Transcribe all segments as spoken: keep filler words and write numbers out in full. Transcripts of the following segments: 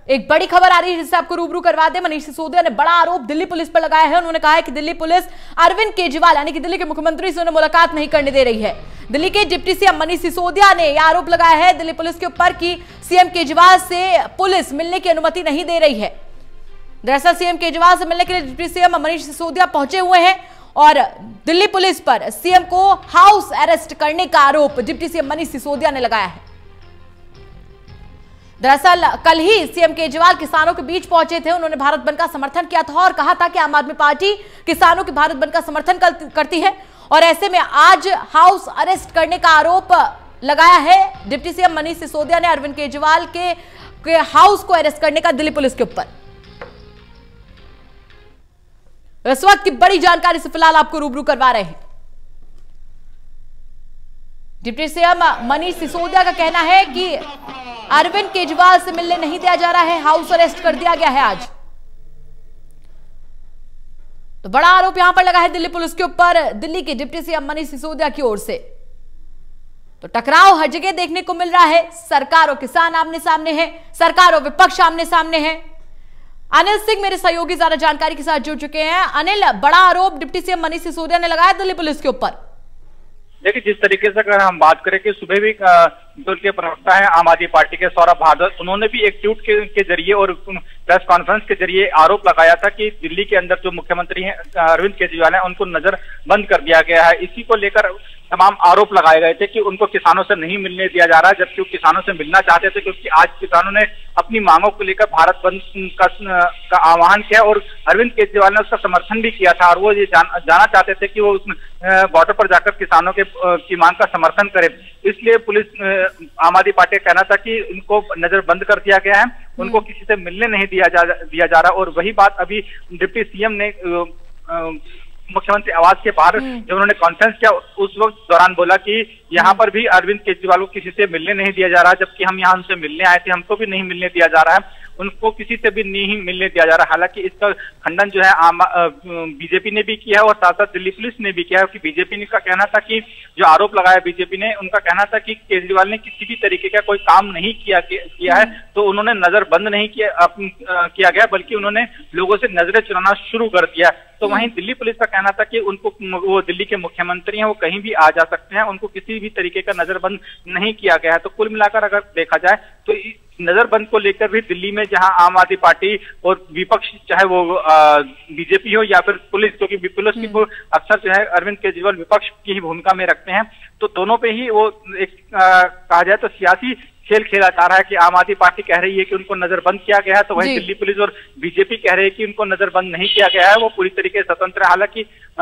एक बड़ी खबर आ रही है जिससे आपको रूबरू करवा दे। मनीष सिसोदिया ने बड़ा आरोप दिल्ली पुलिस पर लगाया है। उन्होंने कहा है कि दिल्ली पुलिस अरविंद केजरीवाल यानी कि दिल्ली के मुख्यमंत्री से उन्हें मुलाकात नहीं करने दे रही है। दिल्ली के डिप्टी सीएम मनीष सिसोदिया ने यह आरोप लगाया है दिल्ली पुलिस के ऊपर कि सीएम केजरीवाल से पुलिस मिलने की अनुमति नहीं दे रही है। दरअसल सीएम केजरीवाल से मिलने के लिए डिप्टी सीएम मनीष सिसोदिया पहुंचे हुए हैं और दिल्ली पुलिस पर सीएम को हाउस अरेस्ट करने का आरोप डिप्टी सीएम मनीष सिसोदिया ने लगाया है। दरअसल कल ही सीएम केजरीवाल किसानों के बीच पहुंचे थे। उन्होंने भारत बंद का समर्थन किया था और कहा था कि आम आदमी पार्टी किसानों के भारत बंद का समर्थन करती है और ऐसे में आज हाउस अरेस्ट करने का आरोप लगाया है डिप्टी सीएम मनीष सिसोदिया ने अरविंद केजरीवाल के, के हाउस को अरेस्ट करने का दिल्ली पुलिस के ऊपर। इस वक्त की बड़ी जानकारी से फिलहाल आपको रूबरू करवा रहे हैं। डिप्टी सीएम मनीष सिसोदिया का कहना है कि अरविंद केजरीवाल से मिलने नहीं दिया जा रहा है, हाउस अरेस्ट कर दिया गया है आज। तो बड़ा आरोप यहां पर लगा है दिल्ली पुलिस के ऊपर दिल्ली के डिप्टी सीएम मनीष सिसोदिया की ओर से। तो टकराव हर जगह देखने को मिल रहा है। सरकार और किसान आमने सामने है, सरकार और विपक्ष आमने सामने है। अनिल सिंह मेरे सहयोगी ज्यादा जानकारी के साथ जुड़ चुके हैं। अनिल, बड़ा आरोप डिप्टी सीएम मनीष सिसोदिया ने लगाया दिल्ली पुलिस के ऊपर। देखिए, जिस तरीके से अगर हम बात करें कि सुबह भी जो के प्रवक्ता है आम आदमी पार्टी के सौरभ भारद्वाज, उन्होंने भी एक ट्वीट के, के जरिए और प्रेस कॉन्फ्रेंस के जरिए आरोप लगाया था कि दिल्ली के अंदर जो मुख्यमंत्री हैं अरविंद केजरीवाल हैं उनको नजर बंद कर दिया गया है। इसी को लेकर तमाम आरोप लगाए गए थे कि उनको किसानों से नहीं मिलने दिया जा रहा, जबकि वो किसानों से मिलना चाहते थे, क्योंकि आज किसानों ने अपनी मांगों को लेकर भारत बंद का, का आह्वान किया और अरविंद केजरीवाल ने उसका समर्थन भी किया था और वो ये जान, जाना चाहते थे कि वो उस बॉर्डर पर जाकर किसानों के की मांग का समर्थन करें। इसलिए पुलिस आम आदमी पार्टी का कहना था कि उनको नजर बंद कर दिया गया है, उनको किसी से मिलने नहीं दिया जा दिया जा रहा। और वही बात अभी डिप्टी सीएम ने मुख्यमंत्री आवास के बाहर जब उन्होंने कॉन्फ्रेंस किया उस वक्त दौरान बोला कि यहाँ पर भी अरविंद केजरीवाल को किसी से मिलने नहीं दिया जा रहा, जबकि हम यहाँ उनसे मिलने आए थे, हमको भी नहीं मिलने दिया जा रहा है, उनको किसी से भी नहीं मिलने दिया जा रहा। हालांकि इसका खंडन जो है आम बीजेपी ने भी किया है और साथ साथ दिल्ली पुलिस ने भी किया है कि बीजेपी का कहना था कि जो आरोप लगाया बीजेपी ने, उनका कहना था कि केजरीवाल ने किसी भी तरीके का कोई काम नहीं किया किया है, तो उन्होंने नजर बंद नहीं किया किया गया, बल्कि उन्होंने लोगों से नजरें चुराना शुरू कर दिया। तो वहीं दिल्ली पुलिस का कहना था कि उनको, वो दिल्ली के मुख्यमंत्री हैं, वो कहीं भी आ जा सकते हैं, उनको किसी भी तरीके का नजरबंद नहीं किया गया है। तो कुल मिलाकर अगर देखा जाए तो नजरबंद को लेकर भी दिल्ली में जहां आम आदमी पार्टी और विपक्ष, चाहे वो बीजेपी हो या फिर पुलिस, क्योंकि पुलिस की को अक्सर जो है अरविंद केजरीवाल विपक्ष की ही भूमिका में रखते हैं, तो दोनों पे ही वो एक आ, कहा जाए तो सियासी खेल खेला जा रहा है कि आम आदमी पार्टी कह रही है कि उनको नजरबंद किया गया है, तो वहीं दिल्ली पुलिस और बीजेपी कह रहे हैं कि उनको नजरबंद नहीं किया गया है, वो पूरी तरीके से स्वतंत्र है। हालांकि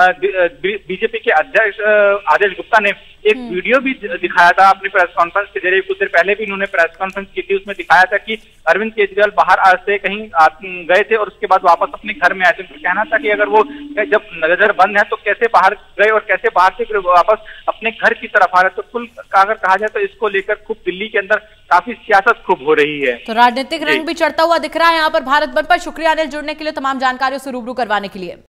बीजेपी के अध्यक्ष आदेश गुप्ता ने एक वीडियो भी दिखाया था अपनी प्रेस कॉन्फ्रेंस के जरिए, कुछ देर पहले भी इन्होंने प्रेस कॉन्फ्रेंस की थी, उसमें दिखाया था कि अरविंद केजरीवाल बाहर से कहीं गए थे और उसके बाद वापस अपने घर में आए थे। उनका कहना था कि अगर वो जब नजर बंद है तो कैसे बाहर गए और कैसे बाहर से वापस अपने घर की तरफ आ रहे। तो कुल अगर कहा जाए तो इसको लेकर खूब दिल्ली के अंदर काफी सियासत खूब हो रही है। तो राजनीतिक रंग भी चढ़ता हुआ दिख रहा है यहाँ पर भारत बंद पर। शुक्रिया अनिल जुड़ने के लिए, तमाम जानकारियों से रूबरू करवाने के लिए।